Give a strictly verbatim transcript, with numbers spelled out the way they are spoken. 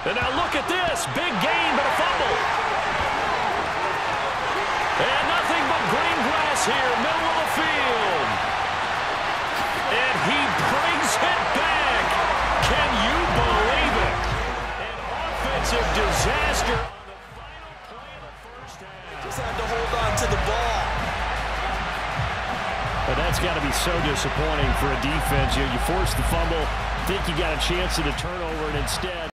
And now look at this. Big gain, but a fumble. And nothing but green grass here, middle of the field. And he brings it back. Can you believe it? An offensive disaster on the final play of the first half. Just had to hold on to the ball. But that's got to be so disappointing for a defense. You, know, you force the fumble, think you got a chance at a turnover, and instead